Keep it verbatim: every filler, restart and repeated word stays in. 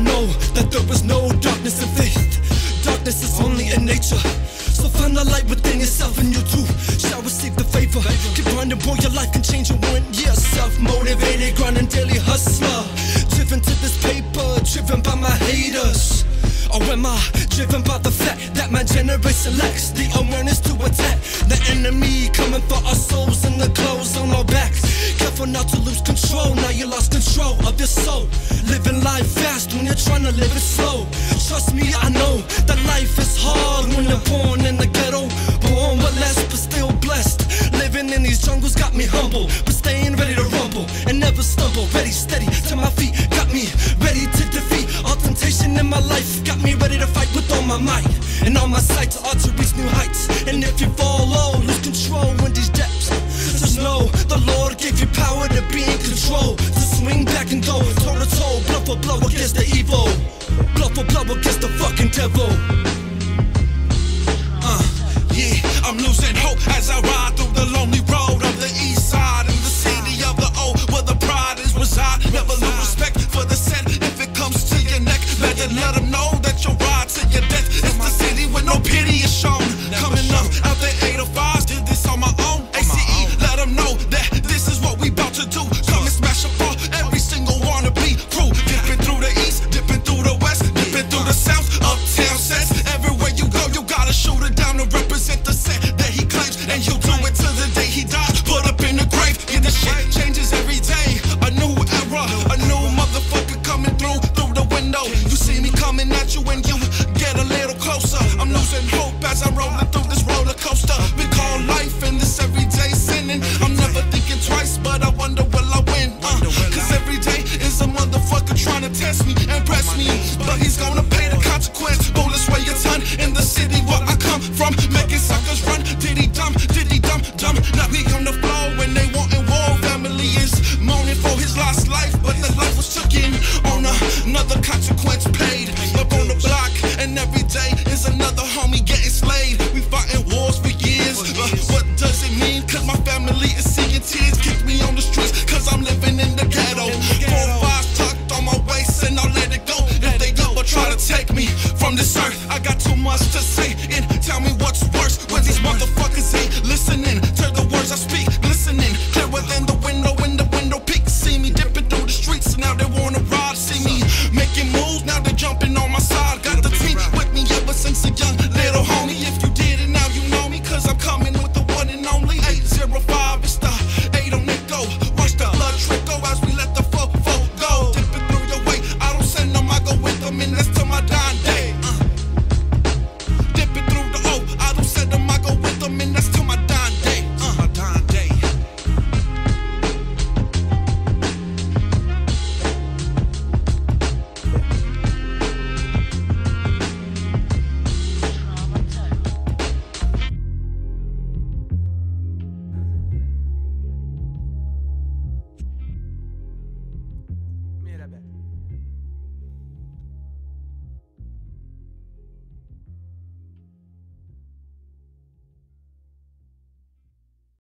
know that there is no darkness in faith. Darkness is only in nature. So find the light within yourself and you too shall receive the favor. Keep grinding, boy, your life can change in one year. Self-motivated, grinding, daily hustler. Driven to this paper, driven by my haters. Or am I driven by the fact that my generation lacks the awareness to attack the enemy coming for our souls and the clothes on our backs? Careful not to lose control, now you lost control of your soul. Living life fast when you're trying to live it slow. Trust me, I know that life is hard when you're born in the ghetto. Born with less but still blessed. Living in these jungles got me humble, but staying ready to rumble and never stumble. Ready, steady to my feet, got me ready to defeat all temptation in my life. Got me ready to fight with all my might and all my sights are to reach new heights. And if you fall low, lose control in these depths, just know the Lord gave you power to be in control, to swing back and go toe to toe, blow for blow against the evil, blow for blow against the fucking devil. Uh, yeah, I'm losing hope as I ride through the lonely road of the east side in the city of the O, where the pride is reside. Never lose respect for the set. If it comes to your neck, better let them know that you'll ride to your death. It's the city where no pity is shown. Coming up out the eight oh fives, did this on my own. A C E, let them know that this is what we about to do. Come and smash up all every single wannabe crew. Dipping through the east, dipping through the west, dipping through the south. Uptown sets, everywhere you go, you gotta shoot it down to represent the set that he claims. And he'll do it till the day he dies, put up in the grave. Yeah, the shit changes every day. A new era, a new motherfucker coming through, through the window. You see me coming at you and you get a little closer. I'm losing hope as I'm rolling through this roller coaster. We call life and this everyday sinning. I'm never thinking twice, but I wonder will I win. Uh, Cause every day is a motherfucker trying to test me and press me. But he's gonna pay the consequence. Bullets weigh a ton in the city where I come from. Making suckers run, diddy dumb, diddy dumb, dumb. Not me on the floor when they wantin' war. Family is moaning for his lost life, but the life was taken on another consequence paid. Up on the block, and every day is another homie getting slayed. We fighting wars for years, but what does it mean? Cause my family is seeing tears.